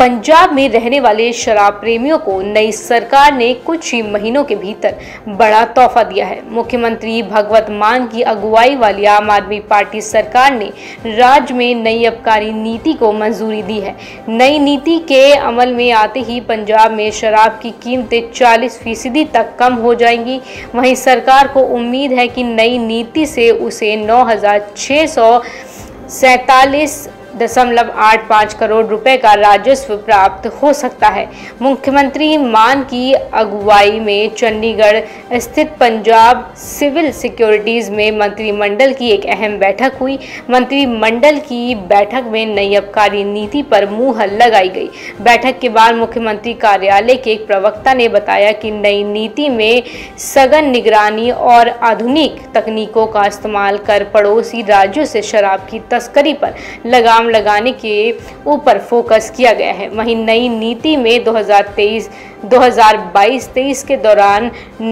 पंजाब में रहने वाले शराब प्रेमियों को नई सरकार ने कुछ ही महीनों के भीतर बड़ा तोहफा दिया है। मुख्यमंत्री भगवंत मान की अगुवाई वाली आम आदमी पार्टी सरकार ने राज्य में नई आबकारी नीति को मंजूरी दी है। नई नीति के अमल में आते ही पंजाब में शराब की कीमतें 40% तक कम हो जाएंगी। वहीं सरकार को उम्मीद है कि नई नीति से उसे 9,647.85 करोड़ रुपए का राजस्व प्राप्त हो सकता है। मुख्यमंत्री मान की अगुवाई में चंडीगढ़ स्थित पंजाब सिविल सिक्योरिटीज में मंत्रिमंडल की एक अहम बैठक हुई। मंत्रिमंडल की बैठक में नई आबकारी नीति पर मुहर लगाई गई। बैठक के बाद मुख्यमंत्री कार्यालय के एक प्रवक्ता ने बताया कि नई नीति में सघन निगरानी और आधुनिक तकनीकों का इस्तेमाल कर पड़ोसी राज्यों से शराब की तस्करी पर लगाम लगाने के ऊपर फोकस किया गया है। वहीं नई नीति में 2022-23 के दौरान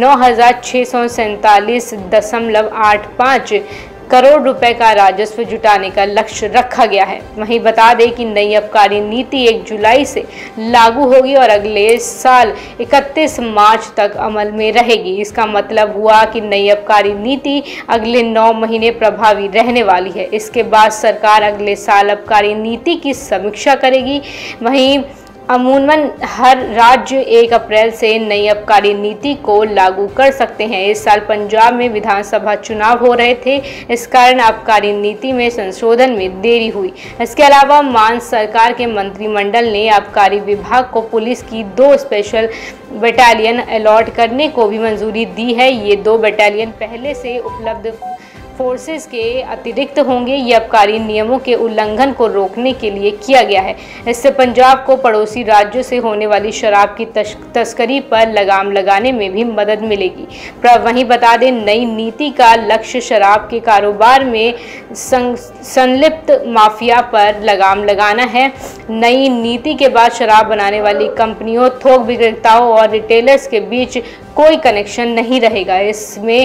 9,647.85 करोड़ रुपए का राजस्व जुटाने का लक्ष्य रखा गया है। वहीं बता दें कि नई आबकारी नीति 1 जुलाई से लागू होगी और अगले साल 31 मार्च तक अमल में रहेगी। इसका मतलब हुआ कि नई आबकारी नीति अगले 9 महीने प्रभावी रहने वाली है। इसके बाद सरकार अगले साल आबकारी नीति की समीक्षा करेगी। वहीं अमूमन हर राज्य 1 अप्रैल से नई आबकारी नीति को लागू कर सकते हैं। इस साल पंजाब में विधानसभा चुनाव हो रहे थे, इस कारण आबकारी नीति में संशोधन में देरी हुई। इसके अलावा मान सरकार के मंत्रिमंडल ने आबकारी विभाग को पुलिस की 2 स्पेशल बटालियन अलॉट करने को भी मंजूरी दी है। ये 2 बटालियन पहले से उपलब्ध फोर्सेस के अतिरिक्त होंगे। ये आबकारी नियमों के उल्लंघन को रोकने के लिए किया गया है। इससे पंजाब को पड़ोसी राज्यों से होने वाली शराब की तस्करी पर लगाम लगाने में भी मदद मिलेगी। वहीं बता दें, नई नीति का लक्ष्य शराब के कारोबार में संलिप्त माफिया पर लगाम लगाना है। नई नीति के बाद शराब बनाने वाली कंपनियों, थोक विक्रेताओं और रिटेलर्स के बीच कोई कनेक्शन नहीं रहेगा। इसमें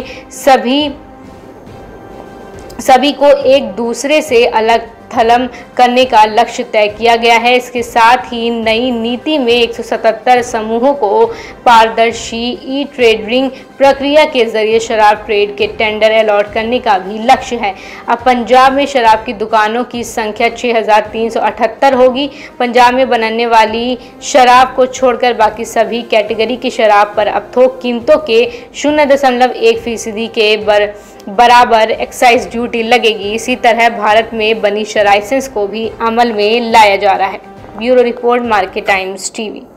सभी को एक दूसरे से अलग थलग करने का लक्ष्य तय किया गया है। इसके साथ ही नई नीति में 177 समूहों को पारदर्शी ई-ट्रेडिंग प्रक्रिया के जरिए शराब ट्रेड के टेंडर अलॉट करने का भी लक्ष्य है। अब पंजाब में शराब की दुकानों की संख्या 6,378 होगी। पंजाब में बनने वाली शराब को छोड़कर बाकी सभी कैटेगरी की शराब पर अब थोक कीमतों के 0.1% के बराबर एक्साइज ड्यूटी लगेगी। इसी तरह भारत में बनी लाइसेंस को भी अमल में लाया जा रहा है। Bureau report, market times TV.